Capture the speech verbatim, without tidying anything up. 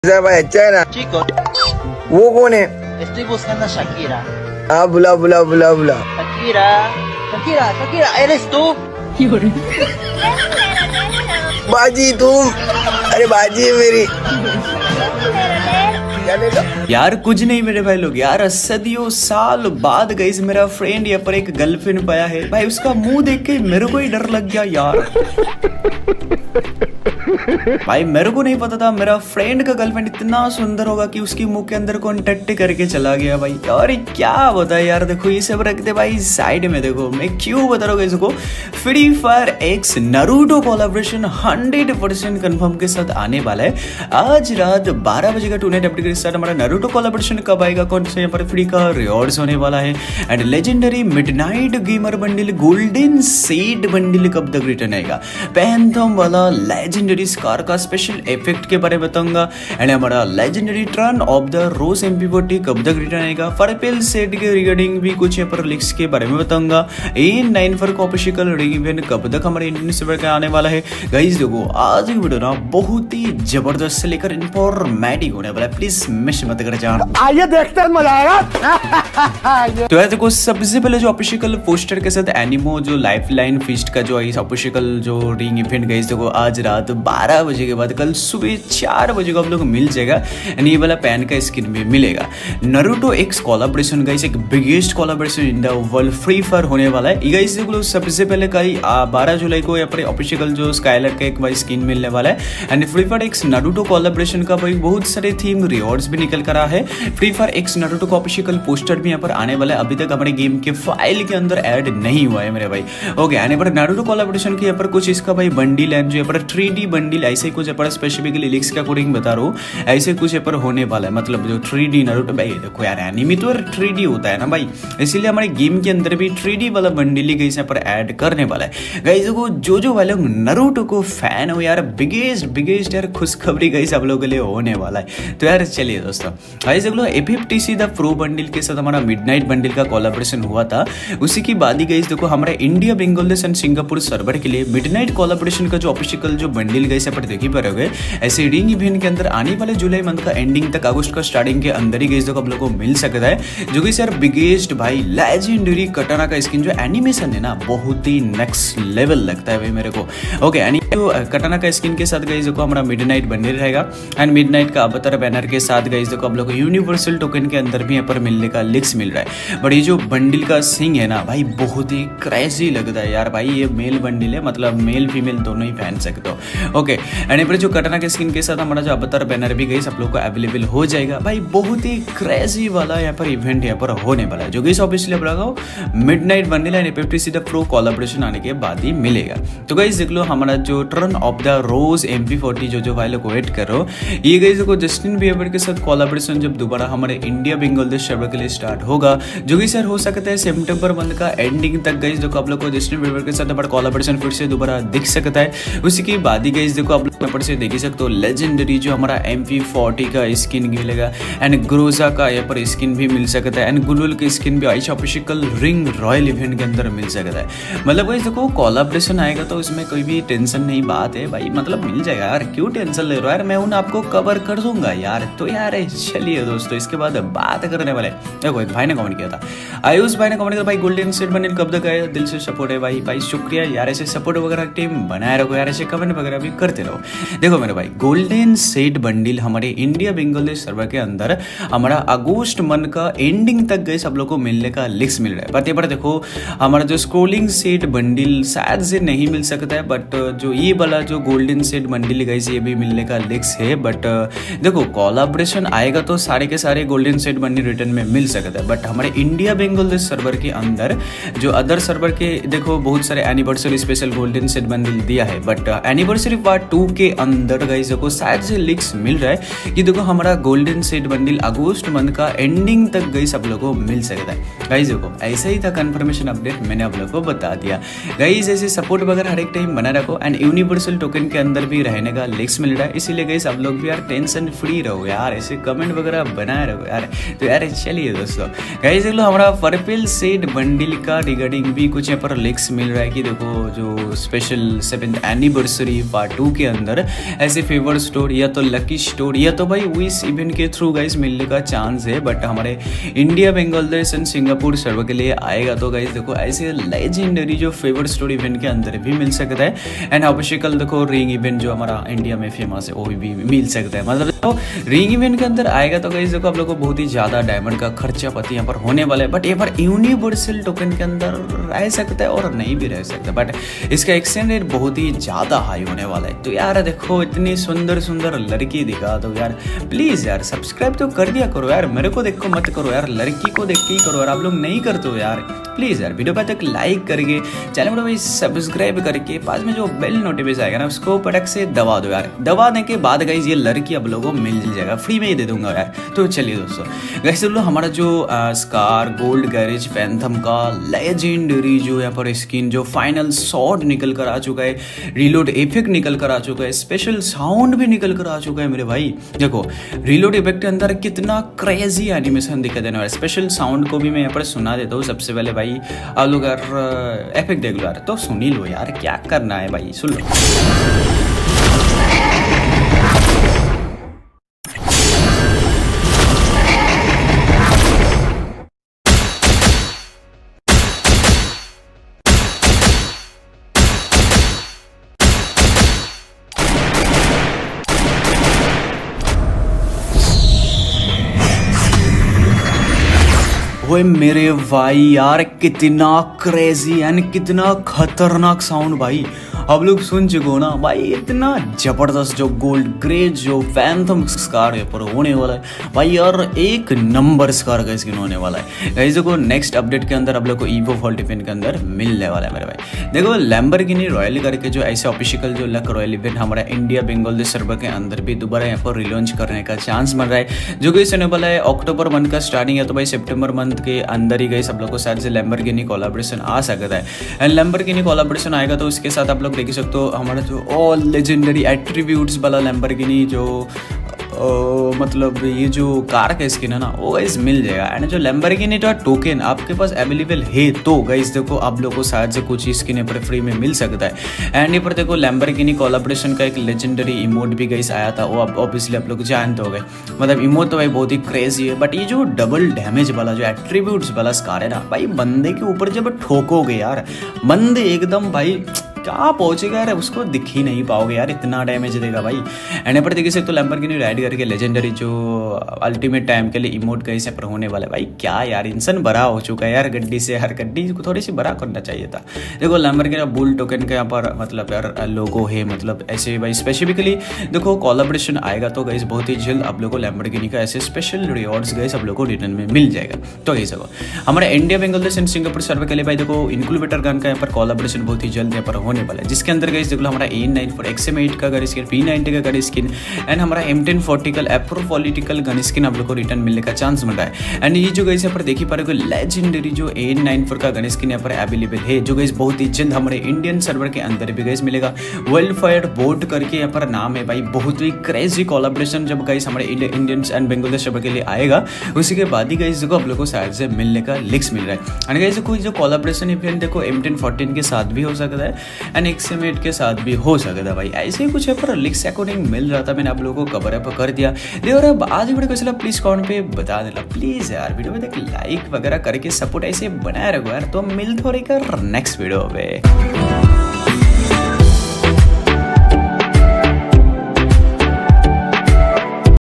भाई अच्छा है ना? Chicos, वो कौन है? estoy buscando a Shakira. हाँ बुला बुला बुला बुला। Shakira, Shakira, Shakira, ¿eres tú? बाजी तुम? अरे बाजी है मेरी। यार कुछ नहीं मेरे भाई लोग, यार सदियों साल बाद गाइस मेरा फ्रेंड यहाँ पर एक गर्लफ्रेंड पाया है भाई। उसका मुंह देख के मेरे को ही डर लग गया यार। भाई मेरे को नहीं पता था मेरा फ्रेंड का गर्लफ्रेंड इतना सुंदर होगा कि उसकी मुंह के अंदर कौन टट्टे करके चला गया भाई। और क्या बता यार, देखो ये सब रखते भाई साइड में। देखो मैं क्यों बता रहा हूँ इसको, Free Fire x Naruto collaboration hundred percent confirm के साथ आने वाला है। आज रात बारह बजे का टू नाइट अपडेट के साथ हमारा नारुतो कोलैबोरेशन कब आएगा, कौन से यहाँ पर फ्री का रिवॉर्ड्स होने वाला है, and legendary midnight gamer bundle golden seed bundle कब तक रिटर्न आएगा, पैंथम वाला लेजेंडरी स्कार का स्पेशल इफेक्ट के बारे में बताऊंगा, एंड हमारा legendary turn of the rose M P forty कब तक रिटर्न आएगा, पर्पल सेट के रिगार्डिंग भी कुछ यहाँ पर लिक्स के बारे में बताऊंगा, ए नाइन फोर का ऑफिशियल रिंग इवेंट कब तक हमारे इंडियन सर्वर का आने वाला है। गाइस देखो आज की वीडियो ना बहुत ही जबरदस्त से लेकर इंफॉर्मेटिव होने वाला है, प्लीज मिस मत कर जाना। आइए देखते हैं मजा आएगा। तो यार देखो सबसे पहले जो ऑफिशियल पोस्टर के साथ एनिमो जो लाइफ लाइन फिस्ट का जो ऑफिशियल जो रिंग इवेंट गाइस देखो आज रात बारह बजे के बाद कल सुबह चार बजे को आप लोग मिल जाएगा, एंड ये वाला पैन का स्किन भी मिलेगा। नारुतो एक्स कोलैबोरेशन गाइस एक biggest collaboration in the world Free Fire होने वाला है। ये गाइस देखो सबसे पहले कल बारह जुलाई को यहाँ पर ऑफिशियल जो स्काइलर का एक भाई स्किन मिलने वाला है, and Free Fire x Naruto collaboration का भाई बहुत सारे थीम रिवॉर्ड्स भी निकल कर रहा है। फ्री फायर एक्स नारुतो का ऑफिशियल पोस्टर भी यहाँ पर आने वाला है, अभी तक हमारे गेम के फाइल के अंदर ऐड नहीं हुआ है मेरे भाई। ओके आने पर नारुतो कोलैबोरेशन के यहाँ पर कुछ इसका भाई बंडल है जो यहाँ पर थ्री डी बंडल ऐसे कुछ यहाँ पर स्पेसिफिकली लिक्स का कोडिंग बता रहा हूँ, ऐसे कुछ यहाँ पर होने वाला है। मतलब जो थ्री डी नारुतो भाई देखो यार एनिमी तो थ्री डी होता है ना भाई, इसीलिए हमारे गेम के अंदर भी थ्री डी वाला बंडल ही गाइस यहाँ पर ऐड करने वाला है। गाइस देखो जो जो वाले नारुतो को फैन हो यार बिगेस्ट बिगेस्ट यार खुशखबरी गाइस आप लोगों के लिए होने वाला है। तो यार चलिए दोस्तों गाइस देख लो A fifty C the pro bundle के साथ हमारा मिडनाइट बंडल का कोलैबोरेशन हुआ था, उसी की बाद ही गाइस देखो हमारे India Bangladesh and Singapore server के लिए मिडनाइट कोलैबोरेशन का जो ऑफिशियल जो बंडल गाइस यहाँ पर देख ही पा रहे हो, ऐसे रिंग इवेंट के अंदर आने वाले जुलाई मंथ का एंडिंग तक अगस्त का स्टार्टिंग के अंदर ही गाइस देखो आप लोगों को मिल सकता है। जो कि यार बिगेस्ट भाई लेजेंडरी कटाना का स्किन जो एनिमेशन है ना बहुत ही नेक्स्ट लेवल लगता है भाई मेरे को। ओके एनी कटाना का स्किन के साथ गाइस देखो हमारा मिडनाइट बंडल रहेगा, एंड मिडनाइट का अवतार बैनर के साथ गाइस देखो आप लोग को यूनिवर्सल टोकन के अंदर भी यहाँ पर मिलने का लिक्स मिल रहा है। बट ये जो बंडल का सिंग है ना भाई बहुत ही क्रेजी लगता है यार भाई, ये मेल बंडल है मतलब मेल फीमेल दोनों ही पहन सकते हो। ओके एंड पर जो कटाना के स्किन के साथ हमारा जो अवतार बैनर भी गाइस आप लोग को अवेलेबल हो जाएगा भाई, बहुत ही क्रेजी वाला यहाँ पर इवेंट यहाँ पर होने वाला है जो गाइस ऑब्वियसली आप लगाओ midnight bundle and fifty C the pro collaboration आने के बाद ही मिलेगा। तो गाइस देख लो हमारा जो turn of the rose M P forty जो जो भाई लोग वेट कर रहे हो, ये गाइस देखो जस्टिन बीबर के साथ कोलैबोरेशन जब दोबारा हमारे इंडिया बांग्लादेश सर्वर के लिए स्टार्ट होगा, जो कि सर हो सकता है सितंबर मंथ का एंडिंग तक गाइस देखो आप लोग को जस्टिन बीबर के साथ हमारा कोलैबोरेशन फिर से दोबारा दिख सकता है। उसी की बाद ही गाइस देखो आप लोग यहाँ पर से देख ही सकते हो लेजेंडरी जो हमारा एम पी फोर्टी का स्किन मिलेगा, एंड ग्रोजा का यहाँ पर स्किन भी मिल सकता है, एंड गुलुल की स्किन भी आइश ऑफिशियल रिंग रॉयल इवेंट के अंदर मिल सकता है। मतलब गाइस देखो कोलैबोरेशन आएगा तो इसमें कोई भी टेंशन नहीं बात है भाई, मतलब मिल जाएगा यार, क्यों टेंशन ले रहे हो यार, मैं उन आपको कवर कर दूंगा यार। तो यार चलिए दोस्तों इसके बाद बात करने वाले, देखो एक भाई ने कमेंट किया था, आयुष भाई ने कमेंट किया भाई गोल्डन सेट बंडल कब तक आएगा, दिल से सपोर्ट है भाई भाई शुक्रिया यार, ऐसे सपोर्ट वगैरह टीम बनाए रखो यार, ऐसे कमेंट वगैरह भी करते रहो। देखो मेरे भाई गोल्डन सेट बंडल हमारे इंडिया बांग्लादेश सर्वर के अंदर हमारा अगस्त मंथ का एंडिंग तक गए सब लोग को मिलने का लिक्स मिल रहा है। पते पर देखो हमारा जो स्क्रोलिंग सेट बंडल शायद से नहीं मिल सकता है, बट जो ये वाला जो गोल्डन सेट बंडल गाइस ये भी मिलने का लिक्स है। बट देखो कोलैबोरेशन आएगा तो सारे के सारे गोल्डन सेट बंडल रिटर्न में मिल सकता है, बट हमारे इंडिया बांग्लादेश सर्वर के अंदर जो अदर सर्वर के देखो बहुत सारे anniversary special golden set bundle दिया है, बट एनिवर्सरी पार्ट टू के अंदर गाइस देखो शायद से लिक्स मिल रहा है कि देखो हमारा गोल्डन सेट बंडल अगस्त मंथ का एंडिंग तक गाइस आप लोगों को मिल सकता है। गाइस देखो ऐसा ही था कंफर्मेशन अपडेट, मैंने आप लोगों को बता दिया। गाइस ऐसे सपोर्ट वगैरह हर एक टाइम बना रखो, एंड यूनिवर्सल टोकन के अंदर भी रहने का लिक्स मिल रहा है, इसीलिए गाइस आप लोग भी यार टेंशन फ्री रहो यार, ऐसे कमेंट वगैरह बनाए रखो यार। तो यार चलिए दोस्तों गाइस देख लो हमारा पर्पल सेट बंडल का रिगार्डिंग भी कुछ यहाँ पर लिक्स मिल रहा है कि देखो जो special seventh anniversary part two के अंदर ऐसे फेवर स्टोर या तो लकी स्टोर या तो भाई इस इवेंट के थ्रू गाइस मिलने का चांस है। बट हमारे India Bangladesh and Singapore server के लिए आएगा तो गाइस देखो ऐसे लेजेंडरी जो फेवर स्टोर इवेंट के अंदर भी मिल सकता है। एंड ऑफिशियल देखो रिंग इवेंट जो हमारा इंडिया में फेमस है वो भी मिल सकता है। मतलब तो रिंग इवेंट के अंदर आएगा तो गाइस देखो आप लोगों को बहुत ही ज्यादा डायमंड का खर्चा पाती यहाँ पर होने वाला है। बट ये पर यूनिवर्सल टोकन के अंदर रह सकता है और नहीं भी रह सकता। बट इसका एक्सचेंज रेट बहुत ही ज्यादा हाई होने वाला है। तो यार देखो इतनी सुंदर सुंदर लड़की दिखा दो यार, प्लीज यार सब्सक्राइब तो कर दिया करो यार, मेरे को देखो मत करो यार, लड़की को देख के ही करो यार। आप लोग नहीं करते हो यार, प्लीज यार वीडियो पे तक लाइक करके चैनल को भाई सब्सक्राइब करके पास में जो बेल नोटिफिकेशन आएगा ना उसको पटक से दबा दो यार। दबाने के बाद गाइस ये लड़की आप लोगों को मिल जाएगा, फ्री में ही दे दूंगा यार। तो चलिए दोस्तों गाइस लोग हमारा जो आ, स्कार गोल्ड गैरेज फैंथम का लेजेंडरी जो यहाँ पर स्किन जो फाइनल शॉट निकल कर आ चुका है, रीलोड इफेक्ट निकल कर आ चुका है, स्पेशल साउंड भी निकल कर आ चुका है मेरे भाई। देखो रीलोड इफेक्ट के अंदर कितना क्रेजी एनिमेशन दिखा देने वाला है। स्पेशल साउंड को भी मैं यहाँ पर सुना देता हूँ। सबसे पहले भाई आप लोग यार इफेक्ट देख लो यार, तो सुन ही लो यार, क्या करना है भाई, सुन लो। ओए मेरे भाई यार कितना क्रेजी एंड कितना खतरनाक साउंड भाई आप लोग सुन चुके हो ना भाई। इतना जबरदस्त जो गोल्ड ग्रेज जो फैंथम स्कार है पर होने वाला है भाई यार, एक नंबर स्कार का स्किन होने वाला है गाइस। देखो नेक्स्ट अपडेट के अंदर आप लोग को ईवो फोर्टी इवेंट के अंदर मिलने वाला है मेरे भाई। देखो लैम्बोर्गिनी रॉयल करके जो ऐसे ऑफिशियल जो लक रॉयल इवेंट हमारा इंडिया बांग्लादेश सर्वर के अंदर भी दोबारा यहाँ पर रिलॉन्च करने का चांस बन रहा है, जो कि होने वाला है अक्टूबर मंथ का स्टार्टिंग है। तो भाई सितंबर मंथ के अंदर ही गई सब लोग को शायद से लैम्बोर्गिनी कोलैबोरेशन आ सकता है। एंड लैम्बोर्गिनी कोलैबोरेशन आएगा तो उसके साथ आप लोग देख सकते हो हमारा जो ऑल लेजेंडरी एट्रीब्यूट्स वाला लैम्बोर्गिनी जो ओ, मतलब ये जो कार का स्किन है ना वो गाइस मिल जाएगा। एंड जो लैम्बोर्गिनी का टोकन आपके पास अवेलेबल है तो गाइस देखो आप लोगों को शायद से कुछ स्किन यहाँ पर फ्री में मिल सकता है। एंड ये पर देखो लैम्बोर्गिनी कोलैबोरेशन का एक लेजेंडरी इमोट भी गाइस आया था, वो ऑब्वियसली आप लोग जानते हो गए। मतलब इमोट तो भाई बहुत ही क्रेजी है। बट ये जो डबल डैमेज वाला जो एट्रीब्यूट्स वाला स्कार है ना भाई, बंदे के ऊपर जब ठोकोगे यार बंदे एकदम भाई क्या पहुंचेगा यार, उसको दिख ही नहीं पाओगे यार, इतना डैमेज देगा भाई। एंड यहाँ पर देखिए तो लैम्बोर्गिनी राइड करके लेजेंडरी जो अल्टीमेट टाइम के लिए इमोट का इसे पर होने वाला है भाई। क्या यार इंसान बड़ा हो चुका है यार, गड्डी से हर गड्डी को थोड़ी सी बड़ा करना चाहिए था। देखो लैम्बोर्गिनी बुल टोकन का यहाँ पर मतलब यार लोगो है, मतलब ऐसे भाई स्पेसिफिकली देखो कोलैबोरेशन आएगा तो गाइस बहुत ही जल्द आप लोग को लैम्बोर्गिनी का ऐसे स्पेशल रिवॉर्ड्स गाइस आप लोग को रिटर्न में मिल जाएगा। तो गाइस देखो हमारे India Bangladesh and Singapore server के लिए भाई देखो इनक्यूबेटर गन का यहाँ पर कोलैबोरेशन बहुत ही जल्द यहाँ पर होने वाला है, जिसके अंदर गाइस देख लो हमारा A nine four x M eight का गन स्किन, पी नाइंटी का गन स्किन एंड हमारा एम टेन फोर्टी का एप्रोपॉलिटिकल गन स्किन आप लोग को रिटर्न मिलने का चांस मिल रहा है। एंड ये जो गाइस यहाँ पर देखी पा रहे हो लेजेंडरी जो ए नाइन फोर का गन स्किन यहाँ पर अवेलेबल है, जो गाइस बहुत ही जल्द हमारे इंडियन सर्वर के अंदर भी गाइस मिलेगा। वर्ल्ड फायर बोर्ड करके यहाँ पर नाम है भाई, बहुत ही क्रेजी कोलैबोरेशन जब गाइस हमारे इंडियंस एंड बांग्लादेश सर्वर के लिए आएगा उसी के बाद ही गाइस देखो आप लोग को शायद से मिलने का लिंक्स मिल रहा है। एंड गाइस देखो जो कोलैबोरेशन इवेंट देखो एम टेन फोर्टीन के साथ भी हो सकता है एंड एक्स एम एट के साथ भी हो सकता है भाई। ऐसे ही कुछ है पर लिंक्स अकॉर्डिंग मिल रहा था, मैंने आप लोगों को कवर अप कर दिया। और अब आज वीडियो को चला प्लीज कमेंट पे बता देना प्लीज यार, वीडियो में तक लाइक वगैरह करके सपोर्ट ऐसे बनाए रखो यार। तो मिलते हो नेक्स्ट वीडियो पे।